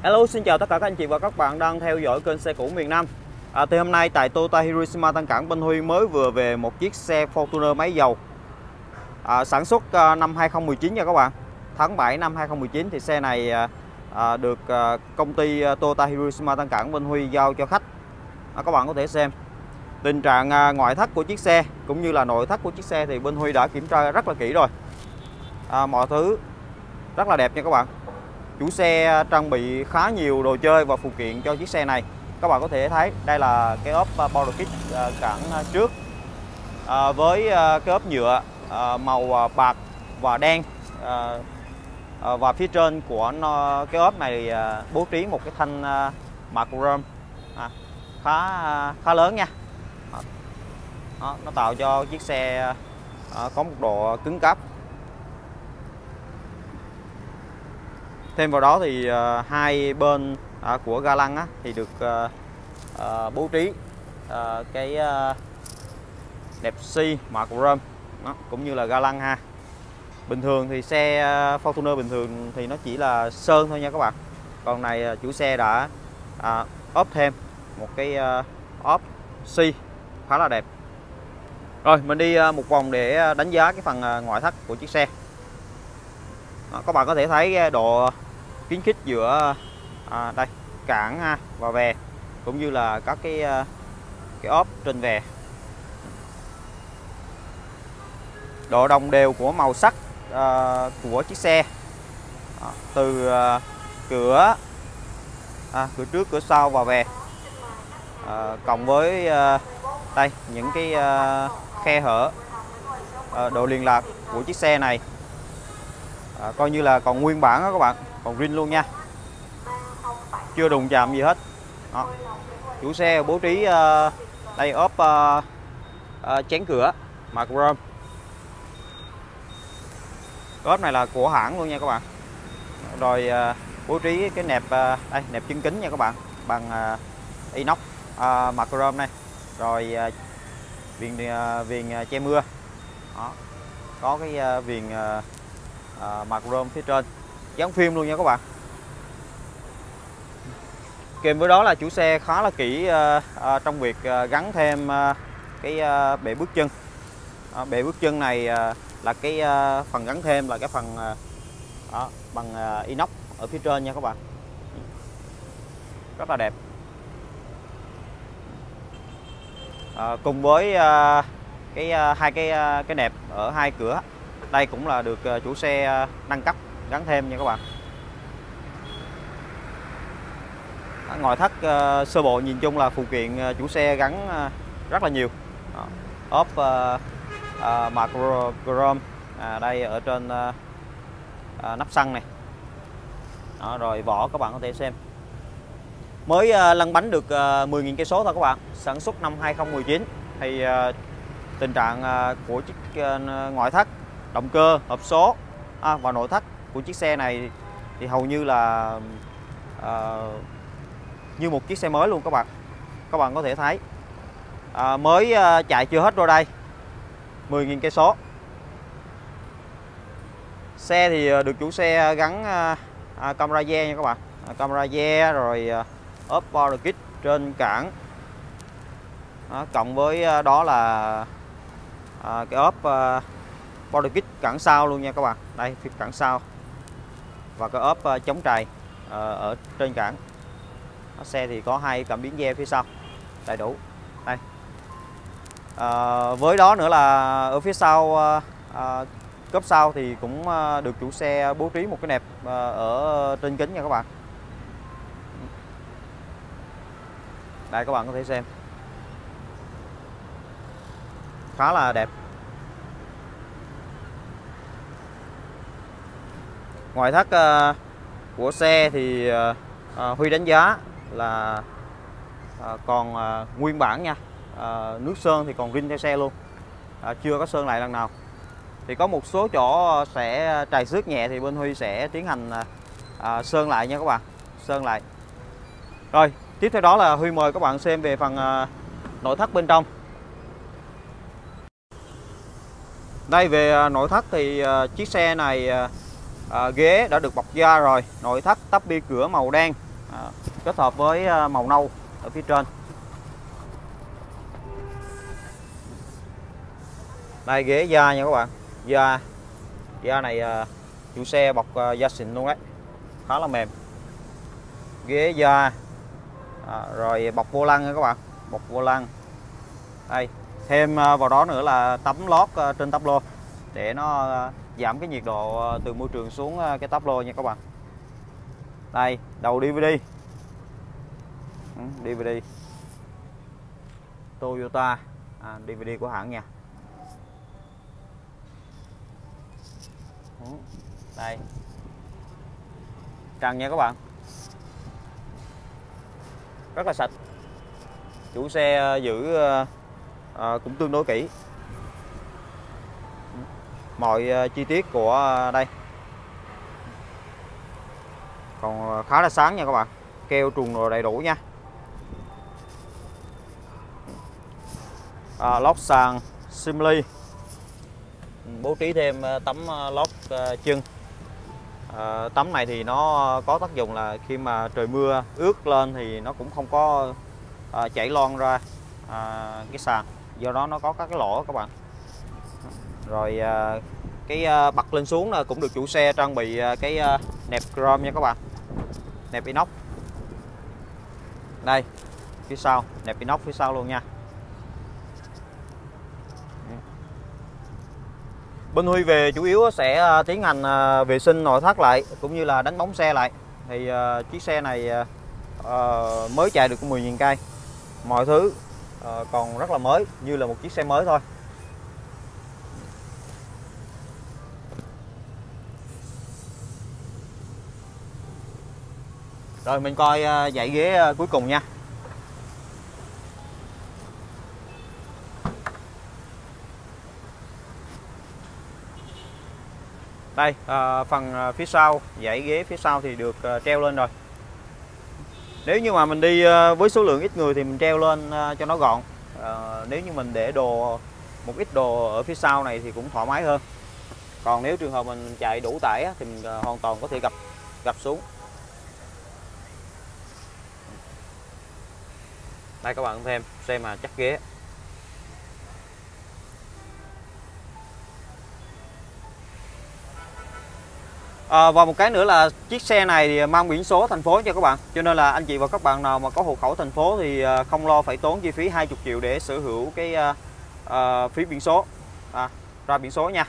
Hello, xin chào tất cả các anh chị và các bạn đang theo dõi kênh xe cũ miền Nam. Thì hôm nay tại Toyota Hiroshima Tân Cảng, Bên Huy mới vừa về một chiếc xe Fortuner máy dầu sản xuất năm 2019 nha các bạn. Tháng 7 năm 2019 thì xe này được công ty Toyota Hiroshima Tân Cảng, Bên Huy giao cho khách. Các bạn có thể xem tình trạng ngoại thất của chiếc xe cũng như là nội thất của chiếc xe thì Bên Huy đã kiểm tra rất là kỹ rồi. Mọi thứ rất là đẹp nha các bạn. Chủ xe trang bị khá nhiều đồ chơi và phụ kiện cho chiếc xe này. Các bạn có thể thấy đây là cái ốp Powder Kit cản trước với cái ốp nhựa màu bạc và đen, và phía trên của cái ốp này bố trí một cái thanh mạ chrome khá lớn nha. Đó, nó tạo cho chiếc xe có một độ cứng cáp. Thêm vào đó thì hai bên của ga lăng thì được bố trí cái nẹp xi mạ chrome cũng như là ga lăng ha. Bình thường thì xe Fortuner bình thường thì nó chỉ là sơn thôi nha các bạn. Còn này chủ xe đã ốp thêm một cái ốp xi khá là đẹp. Rồi mình đi một vòng để đánh giá cái phần ngoại thất của chiếc xe. Các bạn có thể thấy độ kín khít giữa đây cản và vè cũng như là các cái ốp trên vè. Độ đồng đều của màu sắc của chiếc xe từ cửa trước, cửa sau và vè, cộng với đây những cái khe hở, độ liên lạc của chiếc xe này coi như là còn nguyên bản đó các bạn, còn zin luôn nha, chưa đụng chạm gì hết. Đó. Chủ xe bố trí đây ốp chén cửa mạ chrome. Ốp này là của hãng luôn nha các bạn. Rồi bố trí cái nẹp đây, nẹp chân kính nha các bạn, bằng inox mạ chrome này. Rồi viền che mưa. Đó. Có cái viền mạ chrome phía trên, dán phim luôn nha các bạn. Kèm với đó là chủ xe khá là kỹ trong việc gắn thêm cái bệ bước chân. Bệ bước chân này là cái phần gắn thêm là cái phần bằng inox ở phía trên nha các bạn, rất là đẹp. Cùng với hai cái nẹp ở hai cửa, đây cũng là được chủ xe nâng cấp gắn thêm nha các bạn. Ngoại thất sơ bộ nhìn chung là phụ kiện chủ xe gắn rất là nhiều. Ốp mạ chrome đây ở trên nắp xăng này. Đó, rồi vỏ các bạn có thể xem. Mới lăn bánh được 10.000 cây số thôi các bạn. Sản xuất năm 2019 thì tình trạng của chiếc ngoại thất, động cơ, hộp số và nội thất của chiếc xe này thì hầu như là như một chiếc xe mới luôn các bạn. Các bạn có thể thấy mới chạy chưa hết rồi đây, 10.000 cây số. Xe thì được chủ xe gắn camera rear nha các bạn, camera rear, rồi ốp Powder Kit trên cản. Đó, cộng với đó là cái ốp Powder Kit cản sau luôn nha các bạn. Đây phía cản sau và cái ốp chống trầy ở trên cản. Xe thì có hai cảm biến ge phía sau đầy đủ. Đây với đó nữa là ở phía sau cốp sau thì cũng được chủ xe bố trí một cái nẹp ở trên kính nha các bạn. Đây các bạn có thể xem, khá là đẹp. Ngoại thất của xe thì Huy đánh giá là còn nguyên bản nha. Nước sơn thì còn zin theo xe luôn, chưa có sơn lại lần nào. Thì có một số chỗ sẽ trầy xước nhẹ thì bên Huy sẽ tiến hành sơn lại nha các bạn, sơn lại. Rồi tiếp theo đó là Huy mời các bạn xem về phần nội thất bên trong. Đây về nội thất thì chiếc xe này ghế đã được bọc da rồi, nội thất tắp bi cửa màu đen, kết hợp với màu nâu ở phía trên. Đây ghế da nha các bạn, da này chủ xe bọc da xịn luôn đấy, khá là mềm. Ghế da, rồi bọc vô lăng nha các bạn, bọc vô lăng. Đây thêm vào đó nữa là tấm lót trên táp lô để nó giảm cái nhiệt độ từ môi trường xuống cái táp lô nha các bạn. Đây đầu DVD, DVD Toyota, DVD của hãng nha. Đây trần nha các bạn, rất là sạch. Chủ xe giữ cũng tương đối kỹ mọi chi tiết của đây, còn khá là sáng nha các bạn, keo trùng rồi đầy đủ nha. Lót sàn Simli, bố trí thêm tấm lót chân. Tấm này thì nó có tác dụng là khi mà trời mưa ướt lên thì nó cũng không có chảy loang ra cái sàn, do đó nó có các cái lỗ các bạn. Rồi cái bật lên xuống là cũng được chủ xe trang bị cái nẹp chrome nha các bạn, nẹp inox. Đây phía sau nẹp inox phía sau luôn nha. Bên Huy về chủ yếu sẽ tiến hành vệ sinh nội thất lại cũng như là đánh bóng xe lại. Thì chiếc xe này mới chạy được 10.000 cây, mọi thứ còn rất là mới, như là một chiếc xe mới thôi. Rồi mình coi dãy ghế cuối cùng nha. Đây phần phía sau, dãy ghế phía sau thì được treo lên rồi. Nếu như mà mình đi với số lượng ít người thì mình treo lên cho nó gọn. Nếu như mình để một ít đồ ở phía sau này thì cũng thoải mái hơn. Còn nếu trường hợp mình chạy đủ tải thì mình hoàn toàn có thể gập xuống. Đây các bạn xem mà chắc ghế. Và một cái nữa là chiếc xe này thì mang biển số thành phố cho các bạn, cho nên là anh chị và các bạn nào mà có hộ khẩu thành phố thì không lo phải tốn chi phí 20 triệu để sở hữu cái phí biển số, ra biển số nha.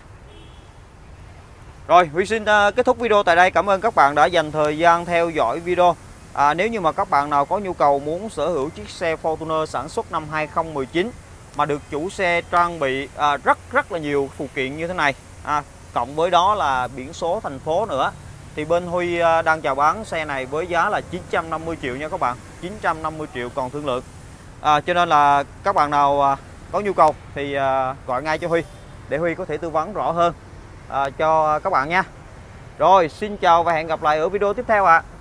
Rồi Huy xin kết thúc video tại đây. Cảm ơn các bạn đã dành thời gian theo dõi video. Nếu như mà các bạn nào có nhu cầu muốn sở hữu chiếc xe Fortuner sản xuất năm 2019 mà được chủ xe trang bị rất là nhiều phụ kiện như thế này, cộng với đó là biển số thành phố nữa, thì bên Huy đang chào bán xe này với giá là 950 triệu nha các bạn, 950 triệu còn thương lượng. Cho nên là các bạn nào có nhu cầu thì gọi ngay cho Huy để Huy có thể tư vấn rõ hơn cho các bạn nha. Rồi xin chào và hẹn gặp lại ở video tiếp theo ạ.